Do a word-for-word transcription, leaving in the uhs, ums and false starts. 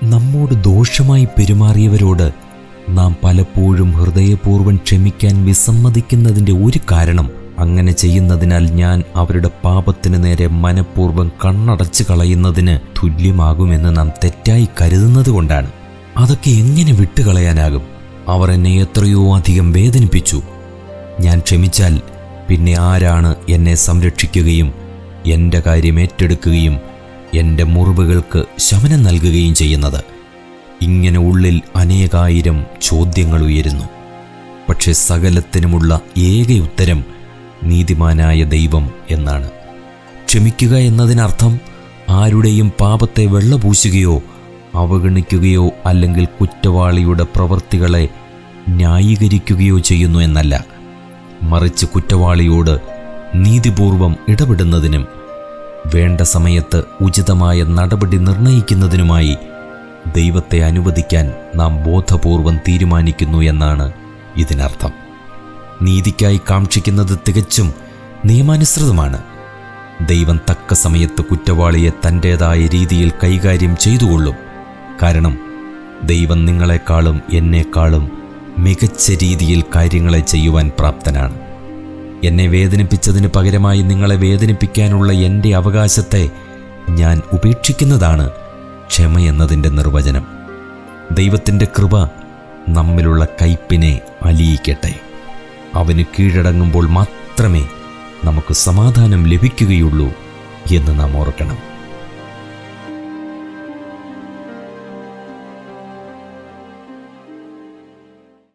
നമ്മോട് ദോഷമായി പെരുമാറിയവരോട് നാം പലപ്പോഴും ഹൃദയപൂർവ്വം ക്ഷമിക്കാൻ വിസമ്മതിക്കുന്നതിൻ്റെ ഒരു കാരണം അങ്ങനെ ചെയ്യുന്നതിനാൽ ഞാൻ അവരുടെ പാപത്തിന് നേരെ മനഃപൂർവ്വം കണ്ണടച്ച് കളയുന്നതിന് തുല്യമാകുമെന്ന് നാം തെറ്റായി കരുതുന്നത് കൊണ്ടാണ്. അതൊക്കെ എങ്ങനെ വിട്ടുകളയാനാകും? അവർ എന്നെ എത്രയോ അധികം വേദനിപ്പിച്ചു. ഞാൻ ക്ഷമിച്ചാൽ പിന്നെ ആരാണ് എന്നെ സംരക്ഷിക്കുകയും എൻ്റെ കാര്യം ഏറ്റെടുക്കുകയും എൻ്റെ മുറിവുകൾക്ക് ശമനം നൽകുകയും ചെയ്യുന്നത്? ഇങ്ങനെ ഉള്ളിൽ അനേകായിരം ചോദ്യങ്ങൾ ഉയരുന്നു. പക്ഷെ സകലത്തിനുമുള്ള ഏക ഉത്തരം നീതിമാനായ ദൈവം എന്നാണ്. ക്ഷമിക്കുക എന്നതിനർത്ഥം ആരുടെയും പാപത്തെ വെള്ളപൂശുകയോ അവഗണിക്കുകയോ അല്ലെങ്കിൽ കുറ്റവാളിയുടെ പ്രവൃത്തികളെ ന്യായീകരിക്കുകയോ ചെയ്യുന്നു എന്നല്ല. മറിച്ച് കുറ്റവാളിയോട് നീതിപൂർവം ഇടപെടുന്നതിനും വേണ്ട സമയത്ത് ഉചിതമായ നടപടി നിർണയിക്കുന്നതിനുമായി ദൈവത്തെ അനുവദിക്കാൻ നാം ബോധപൂർവം തീരുമാനിക്കുന്നു എന്നാണ് ഇതിനർത്ഥം. നീതിക്കായി കാക്ഷിക്കുന്നത് തികച്ചും നിയമാനുസൃതമാണ്. ദൈവം തക്ക സമയത്ത് കുറ്റവാളിയെ തൻ്റേതായ രീതിയിൽ കൈകാര്യം ചെയ്തുകൊള്ളും. കാരണം ദൈവം നിങ്ങളെക്കാളും എന്നെക്കാളും മികച്ച രീതിയിൽ കാര്യങ്ങളെ ചെയ്യുവാൻ പ്രാപ്തനാണ്. എന്നെ വേദനിപ്പിച്ചതിന് പകരമായി നിങ്ങളെ വേദനിപ്പിക്കാനുള്ള എൻ്റെ അവകാശത്തെ ഞാൻ ഉപേക്ഷിക്കുന്നതാണ് ക്ഷമയെന്നതിൻ്റെ നിർവചനം. ദൈവത്തിൻ്റെ കൃപ നമ്മിലുള്ള കയ്പിനെ അലിയിക്കട്ടെ. അവന് കീഴടങ്ങുമ്പോൾ മാത്രമേ നമുക്ക് സമാധാനം ലഭിക്കുകയുള്ളൂ എന്ന് നാം ഓർക്കണം.